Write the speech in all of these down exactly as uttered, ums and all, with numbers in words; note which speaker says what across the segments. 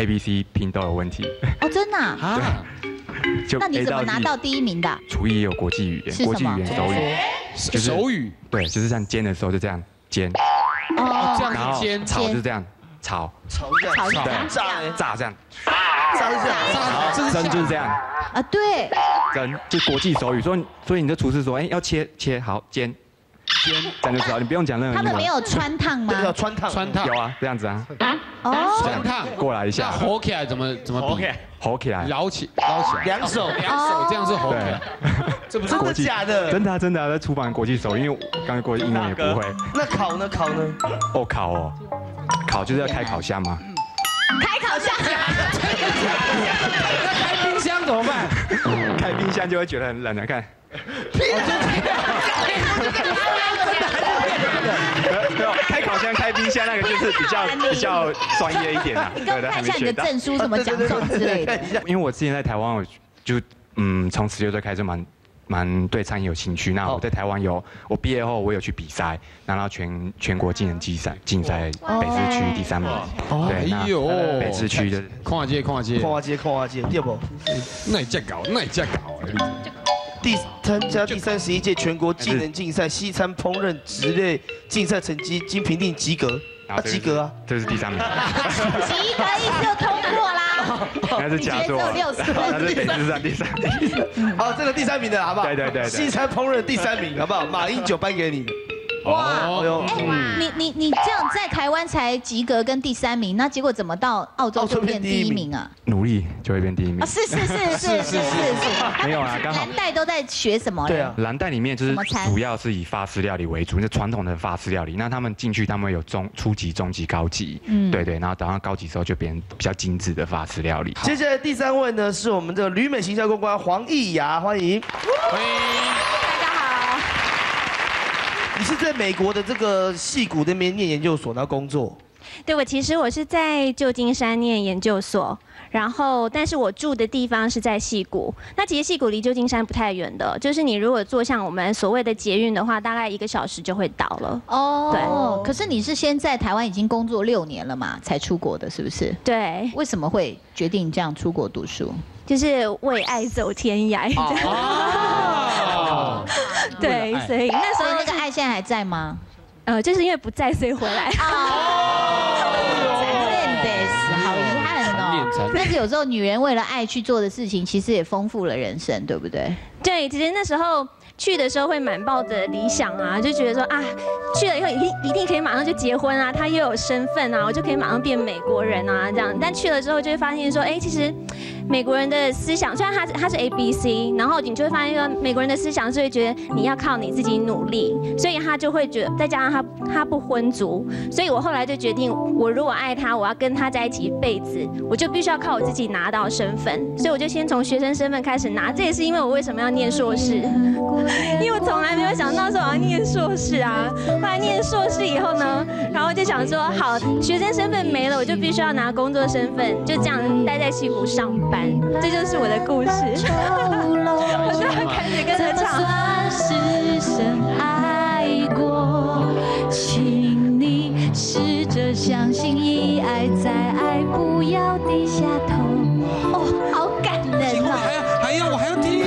Speaker 1: A B C 拼都有问题。
Speaker 2: 哦，真的啊？
Speaker 1: 就
Speaker 2: 那你怎么拿到第一名的？
Speaker 1: 厨艺也有国际语言，国际语言手语，
Speaker 3: 就是手语。
Speaker 1: 对，就是这样煎的时候就这样煎。
Speaker 3: 哦，这样
Speaker 1: 然后
Speaker 3: 煎。
Speaker 1: 炒就是这样炒。
Speaker 4: 炒这样。
Speaker 2: 炒
Speaker 4: 对，炸
Speaker 1: 炸这样。
Speaker 4: 炸是这样。
Speaker 1: 炸蒸就是这样。
Speaker 2: 啊，对。
Speaker 1: 蒸就国际手语，所以所以你的厨师说，哎，要切切好煎。煎，这样就知道，你不用讲任何英文。
Speaker 2: 他们没有穿烫吗？
Speaker 4: 对，要穿烫，
Speaker 3: 穿烫。
Speaker 1: 有啊，这样子啊。
Speaker 2: 哦。
Speaker 3: 穿烫，
Speaker 1: 过来一下。
Speaker 3: 吼起来怎么怎么比？
Speaker 1: 吼起来。
Speaker 3: 捞起，捞起来。
Speaker 4: 两手，
Speaker 3: 两手这样是吼起来。
Speaker 4: 这不是真的假的？
Speaker 1: 真的啊，真的啊，在厨房国际手语，因为我刚才过英文也不会。
Speaker 4: 那烤呢？烤呢？
Speaker 1: 哦，烤哦，烤就是要开烤箱吗？
Speaker 2: 开烤箱。
Speaker 3: 那开冰箱怎么办？
Speaker 1: 开冰箱就会觉得很冷了，看。没有，开烤箱、开冰箱那个就是比较比较专业一点啊。
Speaker 2: 你给我看一下你的证书，什么奖状之类的。
Speaker 1: 因为我之前在台湾，我就嗯从十六岁开始蛮蛮对餐饮有兴趣。那我在台湾有，我毕业后我有去比赛，拿到全全国技能竞赛竞赛北市区第三名。对，那北市区的
Speaker 3: 跨界跨界
Speaker 4: 跨界跨界，对不？
Speaker 3: 那你这搞，那你这搞。
Speaker 4: 第参加第三十一届全国技能竞赛西餐烹饪职类竞赛成绩经评定及格，啊及格啊，
Speaker 1: 这是第三名。
Speaker 2: 及格意思就通过啦。
Speaker 1: 那是佳作，那是北市上第三名。
Speaker 4: 好，这个第三名的好不好？
Speaker 1: 对对对。
Speaker 4: 西餐烹饪第三名好不好？马英九颁给你。
Speaker 2: 哇，哎，你你你这样在台湾才及格跟第三名，那结果怎么到澳洲就变第一名啊？
Speaker 1: 努力就会变第一名。
Speaker 2: 啊，是是是是是是是。
Speaker 1: 没有啊，刚好。
Speaker 2: 蓝带都在学什么？
Speaker 4: 对啊，
Speaker 1: 蓝带里面就是主要是以法式料理为主，那传统的法式料理。那他们进去，他们有中初级、中级、高级，嗯，对对，然后等到高级之后就变比较精致的法式料理。
Speaker 4: 接下来第三位呢是我们的旅美行销公关黄义雅，欢迎。
Speaker 3: 欢迎。
Speaker 4: 你是在美国的这个矽谷那边念研究所，然后工作？
Speaker 5: 对，我其实我是在旧金山念研究所，然后但是我住的地方是在矽谷。那其实矽谷离旧金山不太远的，就是你如果坐像我们所谓的捷运的话，大概一个小时就会到了。
Speaker 2: 哦，对。可是你是先在台湾已经工作六年了嘛，才出国的，是不是？
Speaker 5: 对。
Speaker 2: 为什么会决定这样出国读书？
Speaker 5: 就是为爱走天涯。哦。对，所以那时候
Speaker 2: 那个爱现在还在吗？
Speaker 5: 呃，就是因为不在，所以回来。
Speaker 2: 哦，好遗憾哦。但是有时候女人为了爱去做的事情，其实也丰富了人生，对不对？
Speaker 5: 对，其实那时候去的时候会满抱着理想啊，就觉得说啊，去了以后一定一定可以马上就结婚啊，他又有身份啊，我就可以马上变美国人啊这样。但去了之后就会发现说，哎，其实美国人的思想，虽然他他是 A B C， 然后你就会发现说，美国人的思想是会觉得你要靠你自己努力，所以他就会觉得，再加上他他不婚族，所以我后来就决定，我如果爱他，我要跟他在一起一辈子，我就必须要靠我自己拿到身份，所以我就先从学生身份开始拿。这也是因为我为什么要念硕士，因为我从来没有想到说我要念硕士啊。后来念硕士以后呢，然后就想说，好，学生身份没了，我就必须要拿工作身份，就这样待在矽谷上班。这就是我的故事。我就要开始跟着唱。是深爱过，请你试着相信，一爱再爱，不要低下头。哦，好感人哦！
Speaker 3: 还要还要我还要听。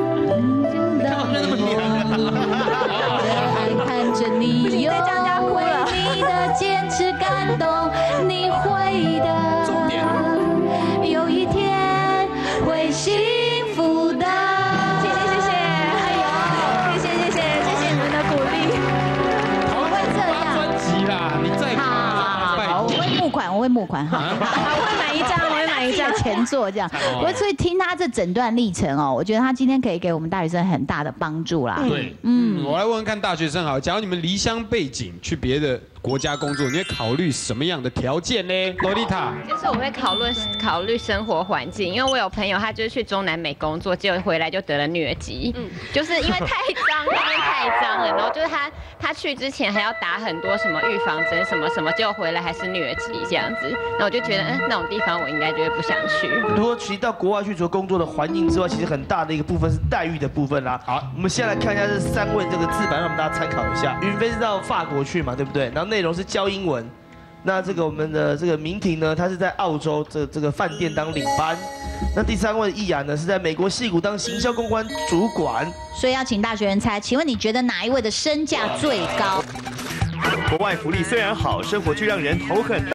Speaker 5: 看着你，不行，再这样就要哭了。你的坚持感动，你会的。重点。有一天会幸福的。谢谢谢谢，哎呦，谢谢谢谢谢谢你们的鼓励。
Speaker 2: 我会这样。
Speaker 3: 专辑啦，你再
Speaker 2: 好，好，我会募款，我会募款哈。
Speaker 5: 我会买一张，我会买一张
Speaker 2: 前作这样。我所以听他这整段历程哦，我觉得他今天可以给我们大学生很大的帮助啦。
Speaker 3: 对，嗯，我来问问看大学生好，假如你们离乡背景去别的国家工作，你会考虑什么样的条件呢？洛丽塔，
Speaker 6: 就是我会考虑考虑生活环境，因为我有朋友他就是去中南美工作，结果回来就得了疟疾，嗯，就是因为太脏，那边太脏了，然后就是他他去之前还要打很多什么预防针什么什么，结果回来还是疟疾这样子，那我就觉得嗯那种地方我应该就会不想去。
Speaker 4: 如果其实到国外去除了工作的环境之外，其实很大的一个部分是待遇的部分啦。好，我们先来看一下这三位这个字板，让我们大家参考一下。云飞是到法国去嘛，对不对？然后内容是教英文， 那这个我们的这个明婷呢，她是在澳洲这这个饭店当领班。那第三位易雅呢，是在美国矽谷当行销公关主管。
Speaker 2: 所以要请大学生猜，请问你觉得哪一位的身价最高？
Speaker 7: 国外福利虽然好，生活却让人头很。